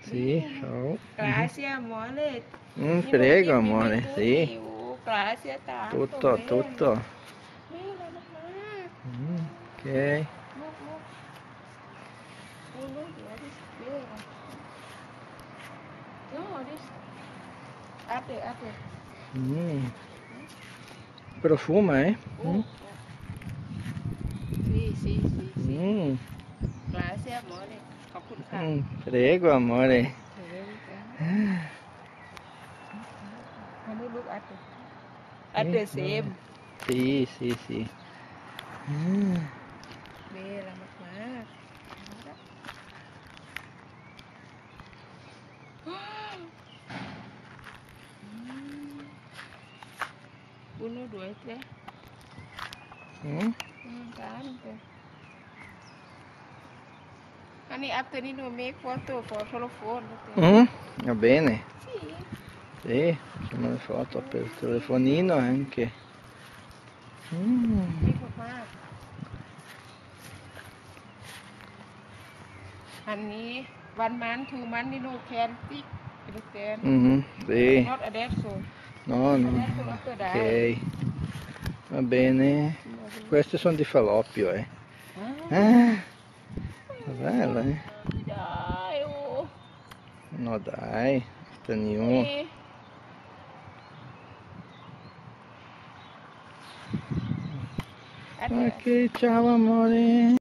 Sì, ciao. Grazie amore. Prego amore, sì. Grazie tanto. Tutto, tutto. Bella mama. Ok. Look, look. Oh, look, what is big? No, this. Apple, apple. Profuma, eh? Oh. Sì, sì, sì, sì. Grazie amore. ขอบคุณค่ะ Prego amore. Very good. Honey, look at the same. Sì, sì, sì. Bellaมากๆ Bunuh duit deh. Tante. Honey, after this we make photo for telephone. Va bene. Sì. Sì, facciamo le foto per il telefonino anche. นี่ถูกมากอันนี้1 month 2 monthsนี่no can stick understand Sì. not adesso No, no. adesso after Ok. that Va bene. Queste sono di Faloppio, eh. Bella, eh. dai oh No dai, sta new. Ok, ciao amore.